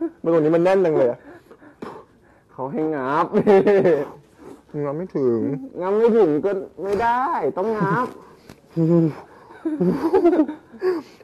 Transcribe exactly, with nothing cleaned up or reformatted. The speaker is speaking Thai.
มันตรงนี้มันแน่นจังเลยอะเขาให้งับงับไม่ถึงงับไม่ถึงก็ไม่ได้ต้องงับ